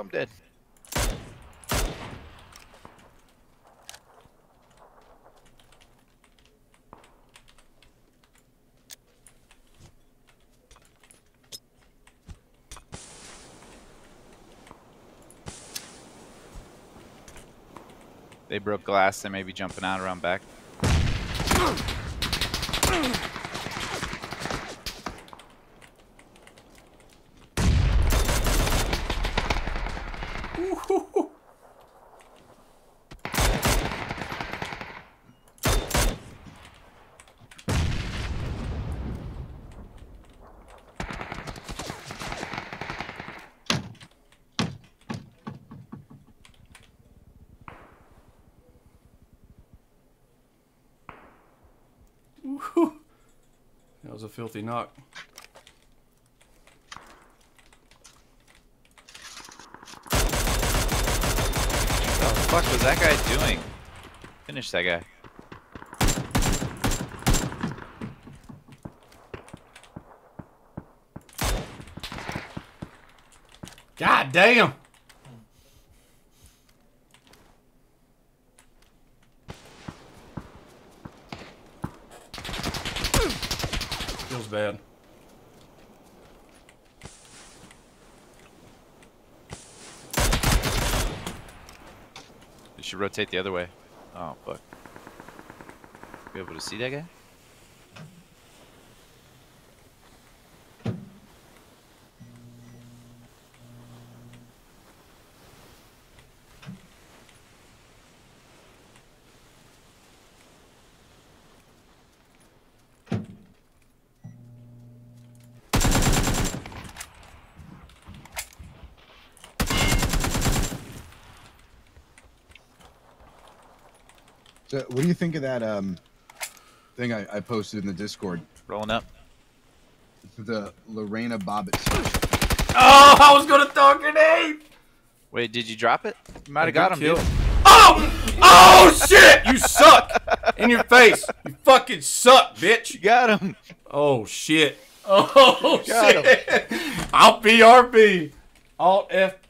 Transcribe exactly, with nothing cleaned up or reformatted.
I'm dead. They broke glass. They may be jumping out around back. That was a filthy knock. What the fuck was that guy doing? Finish that guy. God damn! Feels bad. You should rotate the other way. Oh, fuck. Be able to see that guy? So what do you think of that um, thing I, I posted in the Discord? Rolling up. The Lorena Bobbitt. Oh, I was gonna throw a grenade! Wait, did you drop it? You might have got him, dude. Oh! Oh, shit! You suck! In your face! You fucking suck, bitch! You got him! Oh, shit. Oh, Got shit! I'll B R B. Alt F